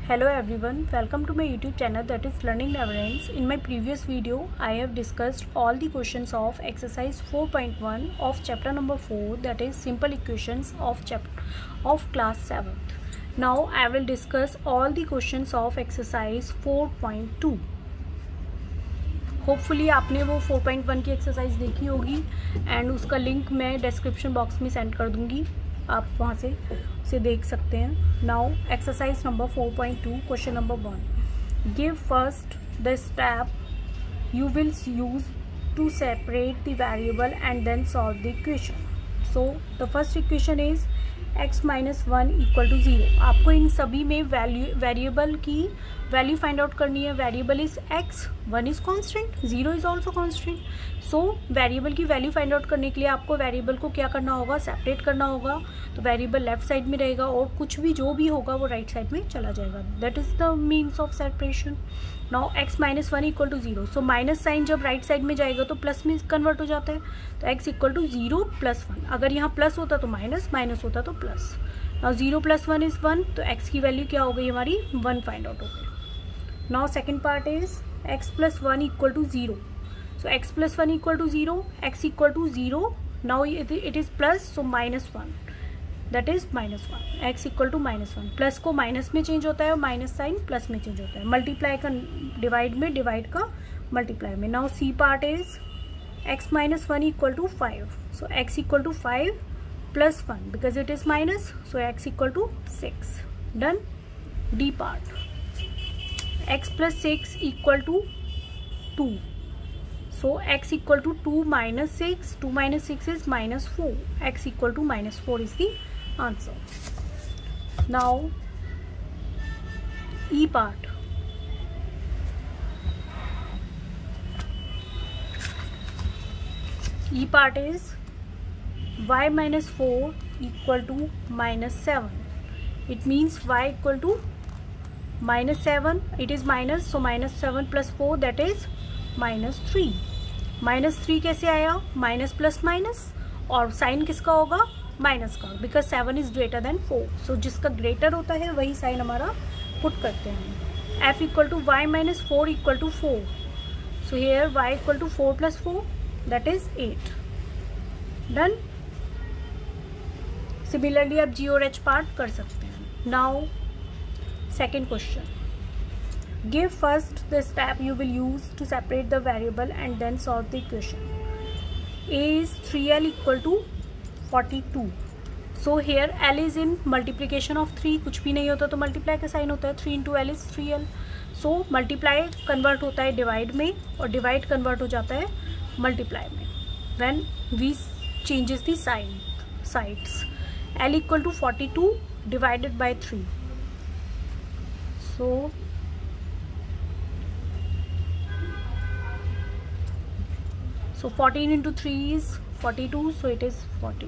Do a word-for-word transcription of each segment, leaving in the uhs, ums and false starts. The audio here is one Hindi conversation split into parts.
Hello everyone, welcome to my YouTube channel, that is Learning Never Ends. In my previous video, I have discussed all the questions of exercise four point one of chapter number four, that is simple equations of chapter of class seventh. Now I will discuss all the questions of exercise four point two. Hopefully आपने वो फोर पॉइंट वन की एक्सरसाइज देखी होगी एंड उसका लिंक मैं डिस्क्रिप्शन बॉक्स में सेंड कर दूंगी, आप वहाँ से उसे देख सकते हैं. Now exercise number four point two, question number one. Give first the step you will use to separate the variable and then solve the equation. So the first equation is x minus one equal to zero. आपको इन सभी में वैल्यू वेरिएबल की वैल्यू फाइंड आउट करनी है. Variable is x, one is constant, zero is also constant. So variable की वैल्यू फाइंड आउट करने के लिए आपको वेरिएबल को क्या करना होगा, सेपरेट करना होगा. तो वेरिएबल लेफ्ट साइड में रहेगा और कुछ भी जो भी होगा वो राइट साइड में चला जाएगा. That is the means of separation. Now x minus one equal to zero. So minus sign जब राइट साइड में जाएगा तो प्लस में कन्वर्ट हो जाता है. तो x equal to zero plus one. अगर यहाँ प्लस होता तो माइनस, माइनस होता तो plus. Now zero plus one is one, तो x की वैल्यू क्या हो गई हमारी, वन फाइंड आउट हो गई. Now second part is x plus one equal to zero. So x plus one equal to zero, x equal to zero. Now it is plus, so minus one, that is minus one. X equal to minus one. Plus को माइनस में चेंज होता है और माइनस साइन प्लस में चेंज होता है. मल्टीप्लाई का डिवाइड में, डिवाइड का मल्टीप्लाई में. Now C part is x minus one equal to five. So x equal to five plus one because it is minus, so x equal to six. Done. D part x plus six equal to two. So x equal to two minus six. Two minus six is minus four. X equal to minus four is the answer. Now E part. E part is y minus four equal to minus seven. It means y equal to minus seven. It is minus, so minus seven plus four, that is minus three. Minus three कैसे आया, माइनस प्लस माइनस, और साइन किसका होगा, माइनस का, because seven is greater than four. So जिसका ग्रेटर होता है वही साइन हमारा पुट करते हैं. F equal to Y minus four equal to four. So here Y equal to four plus four, that is eight. Done. Similarly आप जी और एच पार्ट कर सकते हैं. नाउ सेकेंड क्वेश्चन. Give first the step you will use to separate the variable and then solve the equation. A is three L equal to forty-two. So here L is in multiplication of three. कुछ भी नहीं होता तो multiply का साइन होता है. three into L is three L. So multiply convert होता है divide में और divide convert हो जाता है multiply में when we changes the sign sides. L equal to forty-two divided by three. So So fourteen into three is forty-two, so it is forty.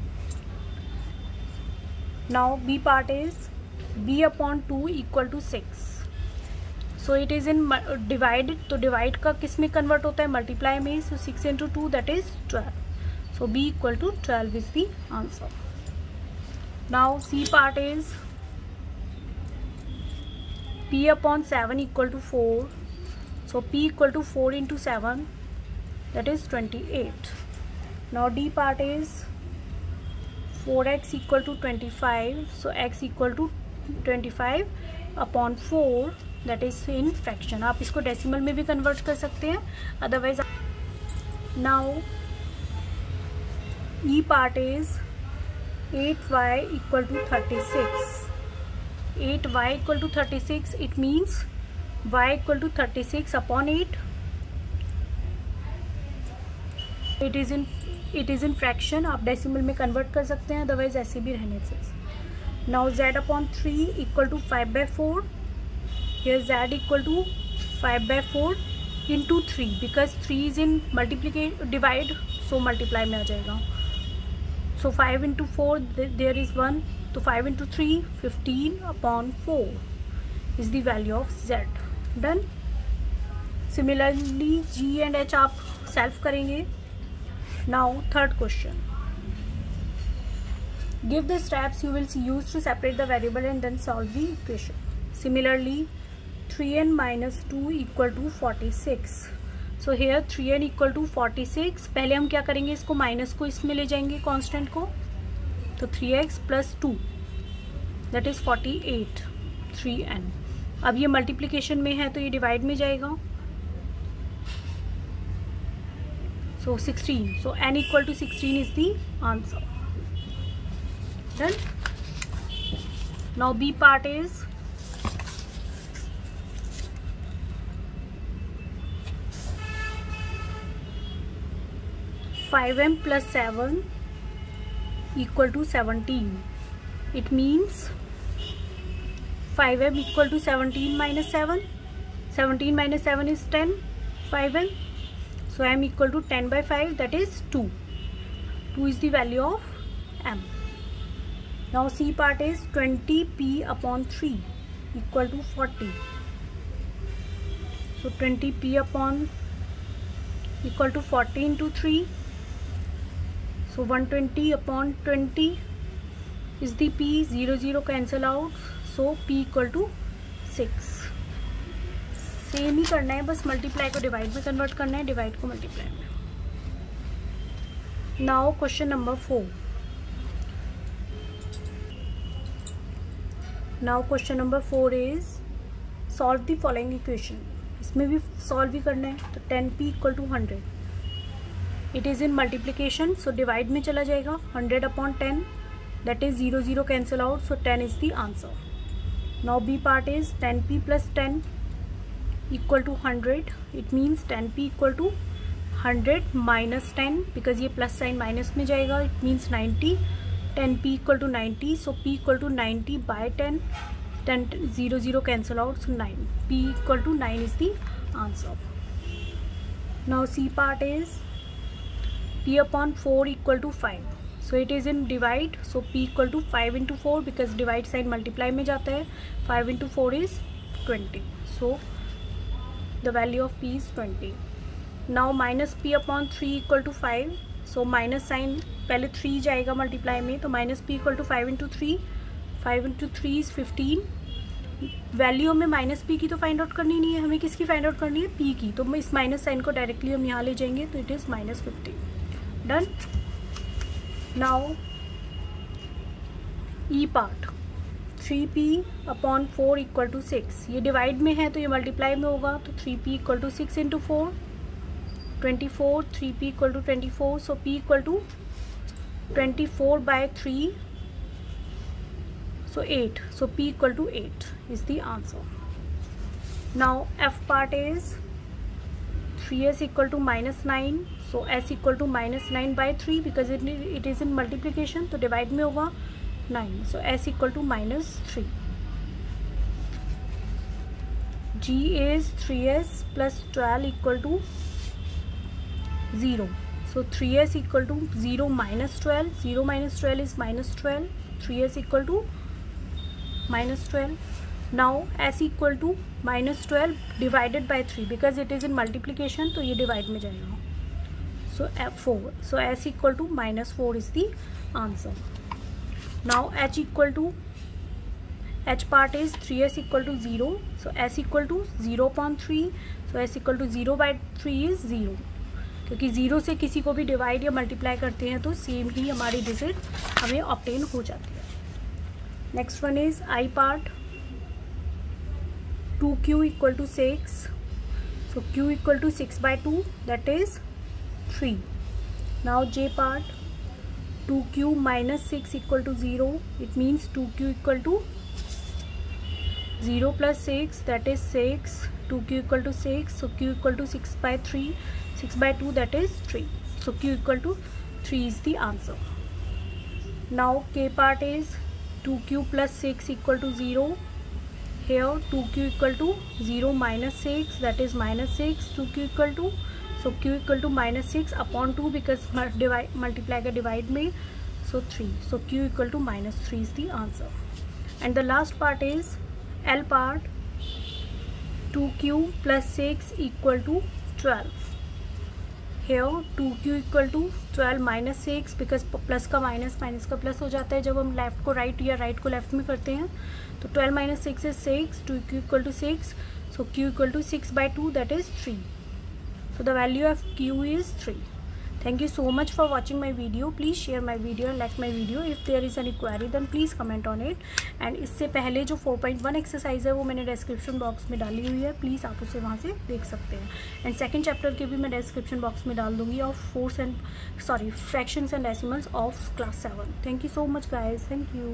Now B part is B upon two equal to six. So it is in divided, तो divide का किस में convert होता है, multiply में. So six into two, that is twelve. So B equal to twelve is the answer. Now C part is P upon seven equal to four. So P equal to four into seven, that is twenty-eight. Now D part is four x equal to twenty-five. So x equal to twenty-five upon four, that is in fraction. आप इसको डेसिमल में भी कन्वर्ट कर सकते हैं, otherwise. Now E part is eight y equal to thirty-six. eight y equal to thirty-six. It means y equal to thirty-six upon eight. It is in it is in fraction. आप डेसिमल में कन्वर्ट कर सकते हैं, अदरवाइज ऐसे भी रहने से. Now Z upon three equal to five by four. Here Z equal to five by four into three, because three is in multiplicate divide, so multiply में आ जाएगा. So five into four, there is one, तो five into three fifteen upon four is the value of Z. Done. Similarly G and H आप सेल्फ करेंगे. Now third question. Give the steps you will use to separate the variable and then solve the equation. Similarly, three n minus two equal to forty-six. So here three n equal to forty-six. पहले हम क्या करेंगे, इसको माइनस को इसमें ले जाएंगे कांस्टेंट को, तो three x plus two that is forty eight, three N. अब ये मल्टीप्लिकेशन में है तो ये डिवाइड में जाएगा, so sixteen. So n equal to sixteen is the answer. Done. Now B part is five m plus seven equal to seventeen. It means five m equal to seventeen minus seven. seventeen minus seven is ten. five m. So m equal to ten by five, that is two. two is the value of m. Now C part is twenty p upon three equal to forty. So twenty p upon equal to forty into three. So one hundred twenty upon twenty is the p, zero zero cancel out, so p equal to six. Same ही करना है, बस मल्टीप्लाई को डिवाइड में कन्वर्ट करना है, डिवाइड को मल्टीप्लाई में. Now question number four. Now question number four is solve the following equation. इसमें भी सॉल्व ही करना है, तो ten P equal to hundred. It is in multiplication, so divide में चला जाएगा. Hundred upon ten that is zero zero cancel out, so ten is the answer. Now B part is ten P plus ten equal to one hundred. It means ten p equal to one hundred minus ten, because ये प्लस साइन माइनस में जाएगा. It means ninety. ten p equal to ninety, so p equal to ninety by ten. ten zero zero cancel out, so nine. p equal to nine is the answer. Now C part is p upon four equal to five. So it is in divide, so p equal to five into four, because divide sign multiply में जाता है. five into four is twenty. So the value of p is twenty. Now minus p upon three equal to five. So minus sign पहले three जाएगा मल्टीप्लाई में, तो minus p equal to five into three. five into three is fifteen. Value में माइनस p की तो फाइंड आउट करनी नहीं है, हमें किसकी फाइंड आउट करनी है, p की. तो इस माइनस साइन को डायरेक्टली हम यहाँ ले जाएंगे, तो it is minus fifteen. Done. Now E part three P upon four equal to six. ये डिवाइड में है तो ये मल्टीप्लाई में होगा, तो three P equal to six into four, twenty four. Three P equal to twenty four, so P equal to twenty four by three, so eight. So P equal to eight is the answer. Now F part is three S equal to minus nine. So S equal to minus nine by three, because it it is in multiplication, तो डिवाइड में होगा nine. So s equal to minus three. G is three s plus twelve equal to zero. So three s equal to zero minus twelve. zero minus twelve is minus twelve. three s equal to minus twelve. Now s equal to minus twelve divided by three, because it is in multiplication, तो ये divide में जाएगा. So four. So s equal to minus four is the answer. Now h equal to h part is three s equal to zero. So s equal to zero upon three. So s equal to zero by three is zero. क्योंकि ज़ीरो से किसी को भी डिवाइड या मल्टीप्लाई करते हैं तो सेम ही हमारी डिजिट हमें ऑब्टेन हो जाती है. Next one is I part. Two Q equal to six. So Q equal to six by two, that is three. Now J part two Q minus six equal to zero. It means two q equal to zero plus six, that is six. two q equal to six, so q equal to six by three. six by two, that is three. So q equal to three is the answer. Now k part is two q plus six equal to zero. Here two q equal to zero minus six, that is minus six. two q equal to, so q equal to minus six upon two, because divide multiply का divide में, so three. So q equal to minus three is the answer. And the last part is L part. two q plus six equal to twelve. Here two Q equal to twelve minus six, because plus का माइनस माइनस का प्लस हो जाता है जब हम लेफ्ट को राइट या राइट को लेफ्ट में करते हैं. तो twelve minus six is six, two Q equal to six, so Q equal to six by two, that is three. So the value of Q is three. Thank you so much for watching my video. Please share my video and like my video. If there is any query then please comment on it. And इससे पहले जो फोर पॉइंट वन एक्सरसाइज है वो मैंने डिस्क्रिप्शन बॉक्स में डाली हुई है, प्लीज़ आप उसे वहाँ से देख सकते हैं. एंड सेकंड चैप्टर के भी मैं डिस्क्रिप्शन बॉक्स में डाल दूँगी of force and sorry fractions and decimals of class seven. Thank you so much guys. Thank you.